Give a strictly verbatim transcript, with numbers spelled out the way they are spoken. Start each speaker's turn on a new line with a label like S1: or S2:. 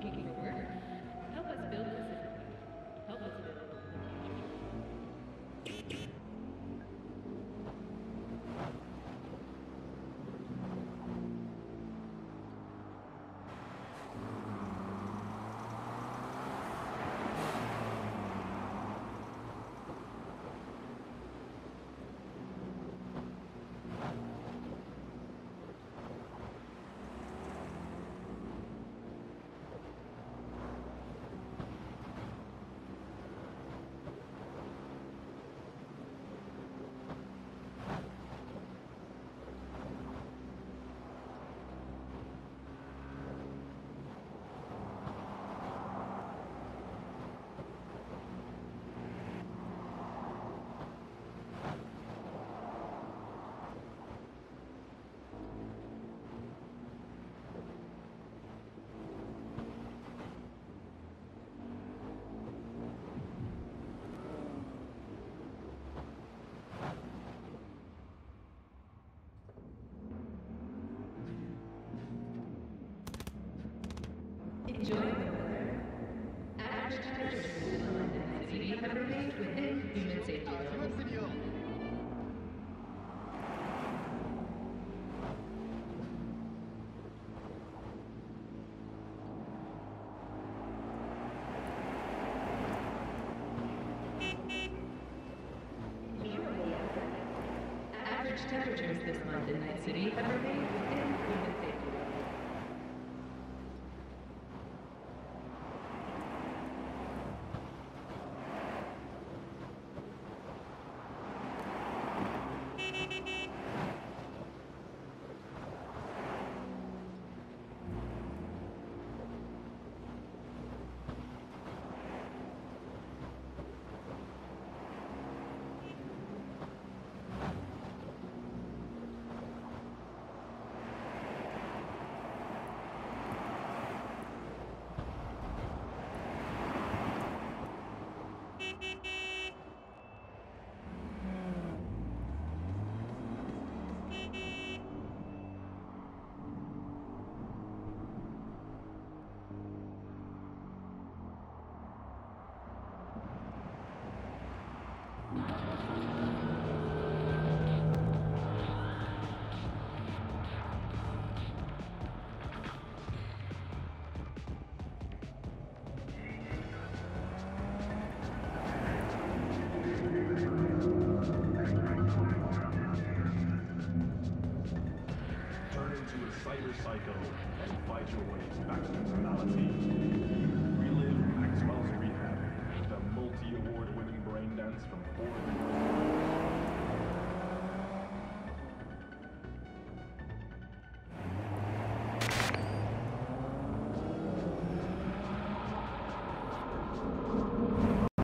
S1: looking for work? Help us build Pacifica. Help us build the future. Enjoy the weather. Average temperatures in London City have remained within human safety limits. Average temperatures this month in Night City have remained within human safety limits.
S2: Turn into a cyber psycho and fight your way back to normality.